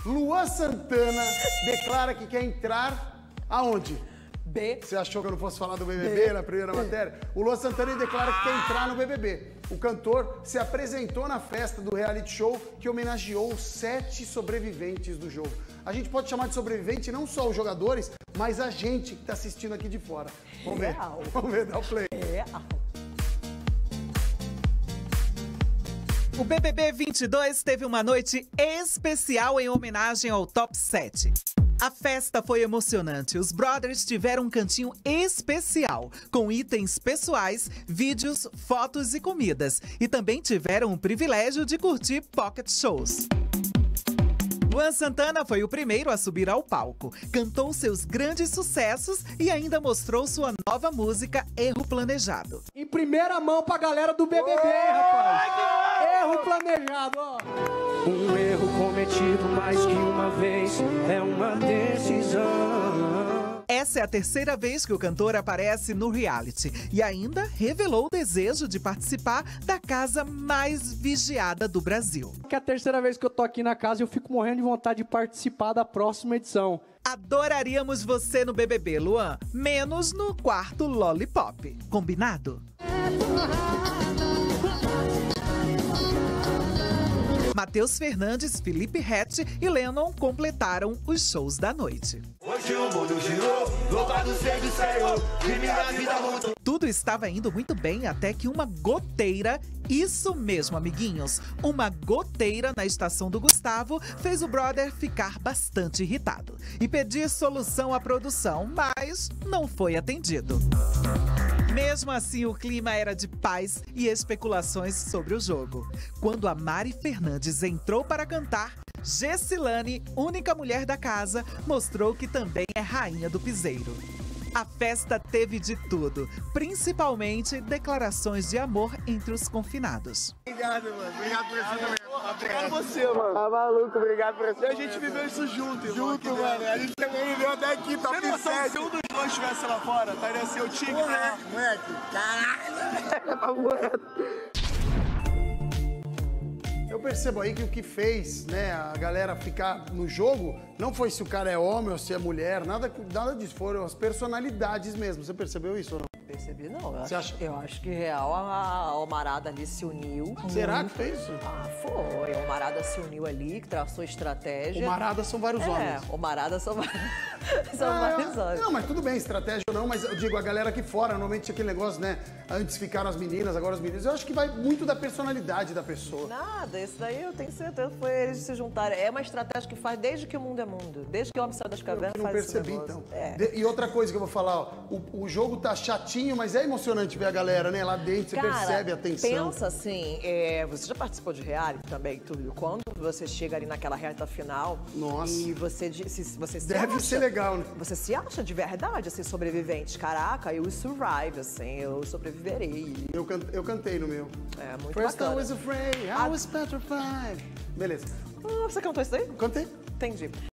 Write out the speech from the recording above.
Luan Santana declara que quer entrar aonde? B. Você achou que eu não fosse falar do BBB na primeira matéria? O Luan Santana declara que quer entrar no BBB. O cantor se apresentou na festa do reality show que homenageou os 7 sobreviventes do jogo. A gente pode chamar de sobrevivente não só os jogadores, mas a gente que está assistindo aqui de fora. Vamos ver. Vamos ver, dá o play. O BBB 22 teve uma noite especial em homenagem ao Top 7. A festa foi emocionante. Os brothers tiveram um cantinho especial, com itens pessoais, vídeos, fotos e comidas. E também tiveram o privilégio de curtir pocket shows. Luan Santana foi o primeiro a subir ao palco. Cantou seus grandes sucessos e ainda mostrou sua nova música, Erro Planejado. Em primeira mão pra galera do BBB, rapaz. Erro planejado, ó. Um erro cometido mais que uma vez é uma decisão. Essa é a terceira vez que o cantor aparece no reality e ainda revelou o desejo de participar da casa mais vigiada do Brasil. Que é a terceira vez que eu tô aqui na casa e eu fico morrendo de vontade de participar da próxima edição. Adoraríamos você no BBB, Luan, menos no quarto Lollipop. Combinado? Matheus Fernandes, Felipe Ret e Lennon completaram os shows da noite. Hoje o mundo girou, louvado seja o Senhor, e minha vida mudou. Tudo estava indo muito bem até que uma goteira, isso mesmo, amiguinhos, uma goteira na estação do Gustavo fez o brother ficar bastante irritado e pedir solução à produção, mas não foi atendido. Mesmo assim, o clima era de paz e especulações sobre o jogo. Quando a Mari Fernandes entrou para cantar, Gessilane, única mulher da casa, mostrou que também é rainha do piseiro. A festa teve de tudo, principalmente declarações de amor entre os confinados. Obrigado, mano. Obrigado por isso também. Obrigado você, mano. Tá maluco, obrigado por você. E a gente viveu isso junto, irmão. Junto, mano. A gente também viveu até aqui, tá pensando. Se um dos dois estivesse lá fora, estaria seu time, né? Moleque, caralho. Eu percebo aí que o que fez, né, a galera ficar no jogo não foi se o cara é homem ou se é mulher, nada disso, foram as personalidades mesmo. Você percebeu isso ou não? Percebi, não. Eu acho que real a Almarada ali se uniu. Será que fez isso? Ah, foi. A Almarada se uniu ali, que traçou estratégia. Almarada são vários homens. É, Almarada são vários homens. Não, mas tudo bem, estratégia ou não, mas eu digo, a galera aqui fora, normalmente tinha aquele negócio, né? Antes ficaram as meninas, agora os meninos. Eu acho que vai muito da personalidade da pessoa. Nada, isso daí eu tenho certeza, foi eles se juntarem. É uma estratégia que faz desde que o mundo é mundo. Desde que o homem saiu das cavernas, eu não faz percebi, esse negócio. então. É. E outra coisa que eu vou falar, ó, o jogo tá chatinho, mas é emocionante ver a galera, né? Lá dentro, você percebe a tensão. Pensa assim, você já participou de reality também, Túlio? Quando você chega ali naquela reta final. Nossa. E você se Deve ser legal, né? Você se acha de verdade, assim, sobrevivente. Caraca, eu survive, assim, eu sobreviverei. Eu cantei no meu. É, muito First bacana. I was afraid, I was petrified. Beleza. Ah, você cantou isso daí? Cantei. Entendi.